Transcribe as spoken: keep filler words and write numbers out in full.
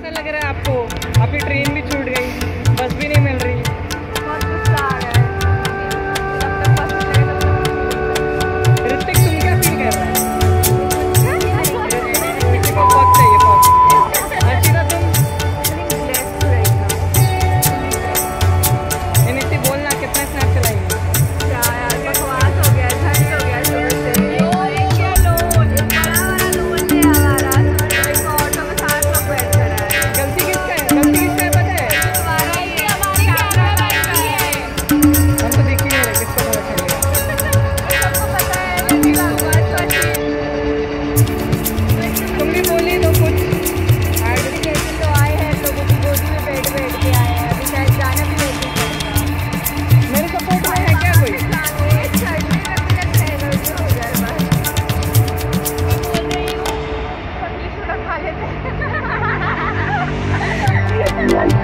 कैसा लग रहा है आपको? आपकी ट्रेन भी छूट गई, बस भी नहीं मिल रही। बहुत गुस्सा आ रहा है। ऋतिक तुम क्या फील कर रहा है? ऋतिक को पॉज चाहिए, पॉज। अर्चिता तुम? नीति बोलना कितना स्नैप चलाएंगे? क्या यार बकवास हो गया, झंड हो गया सुबह से। ऑटो में सात लोग बैठ कर रहा है। गलती किसका है? गलती किसका है पता है? हमारा ही है, हमारी कैमरा बैठ है। हम तो देख ही नहीं रहे, किसको पता चलेगा? सबको पता है, लेकिन आवाज स्वाशी। तुम भी बोली तो कुछ। एजुकेशन तो आए हैं, लोगों की गोदी में बैठ बैठ के आए हैं। अभी शायद जाना भी नहीं पड़ेगा। मेरे सपोर्ट में है क्या कोई? लैंग्वेज सर्दी में भी लगता है एनर्जी हो जाए बस। मैं बोल रही हूँ पतली छोड़ा खा लेते हैं।